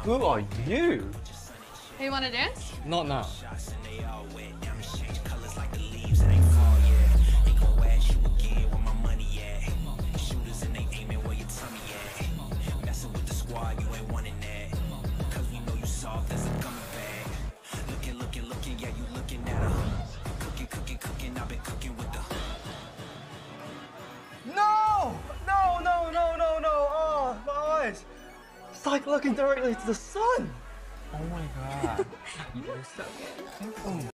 Who are you? Hey, you want to dance? Not now. No! No, no, no, no, no! Oh, my eyes! It's like looking directly into the sun! Oh my god. You're so